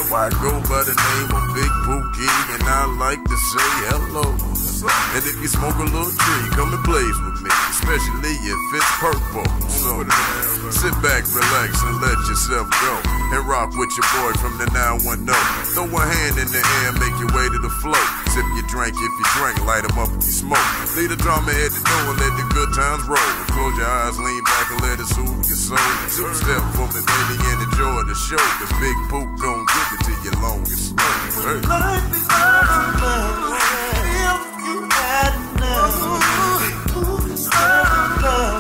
Now I go by the name of Big Pook, and I like to say hello. And if you smoke a little tree, come and blaze with me, especially if it's purple. So sit back, relax, and let yourself go, and rock with your boy from the 910. Throw a hand in the air, make your way to the float. Sip your drink if you drink, light 'em up if you smoke. Leave the drama at the door and let the good times roll. Close your eyes, lean back and let it soothe your soul. Two-step for me, baby, and enjoy the show, cause Big Pook gon' give it to you long and slow. Hey. Life is love, if you had enough. Pook is love.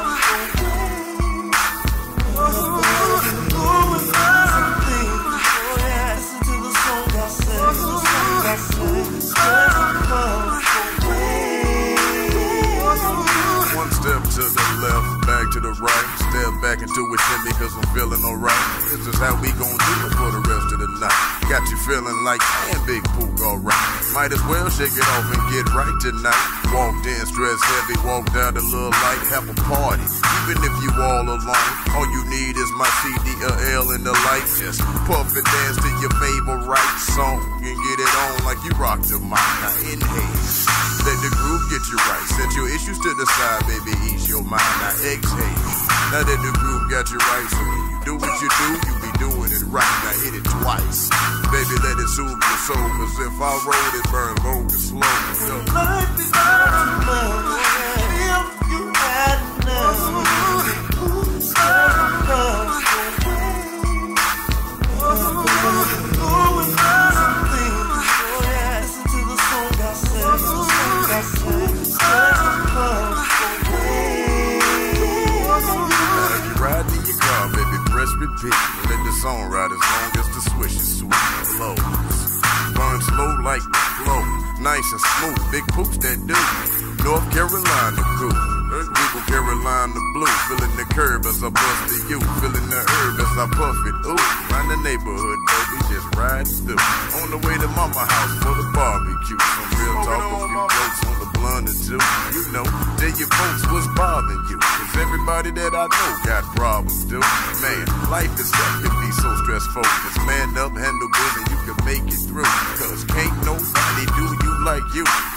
One step to the left, back to the right. Step back into it, shimmy, cause I'm feeling alright. This is how we gon' do it for the rest of the night. Got you feeling like, man, Big Pook, alright. Might as well shake it off and get right tonight. Walked in, stress heavy, walked out a little light, have a party. Even if you all alone, all you need is my CD or L in the light. Just puff and dance to your favorite song and get it on like you rock the mic. Now inhale, let the groove get you right. Set your issues to the side, baby, ease your mind. Now exhale, now that the groove got you right. So when you do what you do, you be doing it right. Now hit it twice, baby, let it soothe your soul. Cause if I roll it, burn low and slow. Life is love, if you had enough. Pook is love. Repeat, let the song ride as long as the swish is sweet and low. Burn slow like the flow, nice and smooth. Big Pook's that dude. North Carolina cool, Regal Carolina blue. Feeling the curb as I bust to you, feeling the herb as I puff it. Ooh, round the neighborhood, baby, just ride through. On the way to mama house for the barbecue. Some real talk, a few jokes on the blunt or two. You know, tell your folks what's bothering you, cause everybody that I know got problems, dude. Man, life itself can be so stressful. Just man up, handle business, you can make it through. Cause can't nobody do you like you.